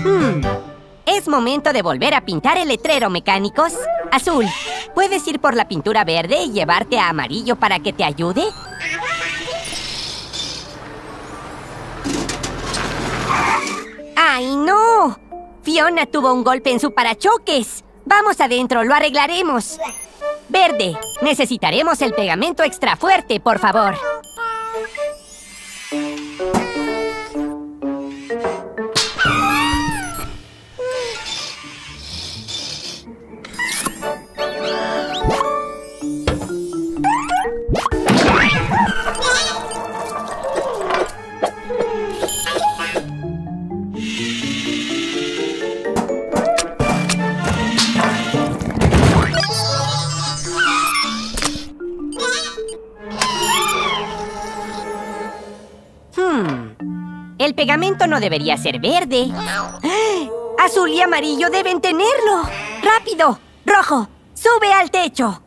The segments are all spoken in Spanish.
Es momento de volver a pintar el letrero, mecánicos. Azul, ¿puedes ir por la pintura verde y llevarte a Amarillo para que te ayude? ¡Ay, no! Fiona tuvo un golpe en su parachoques. Vamos adentro, lo arreglaremos. Verde, necesitaremos el pegamento extra fuerte, por favor. El pegamento no debería ser verde. Azul y amarillo deben tenerlo. ¡Rápido! ¡Rojo! ¡Sube al techo!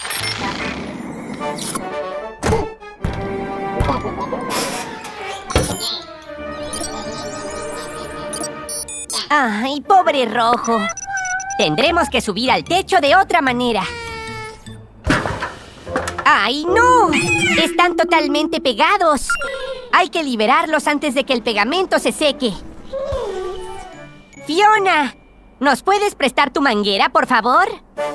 ¡Ay, pobre Rojo! Tendremos que subir al techo de otra manera. ¡Ay, no! ¡Están totalmente pegados! Hay que liberarlos antes de que el pegamento se seque. ¡Fiona! ¿Nos puedes prestar tu manguera, por favor?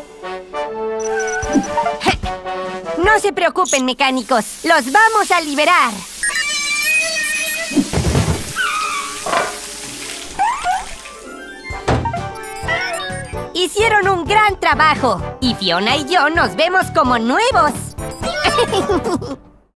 No se preocupen, mecánicos. ¡Los vamos a liberar! Hicieron un gran trabajo. Y Fiona y yo nos vemos como nuevos.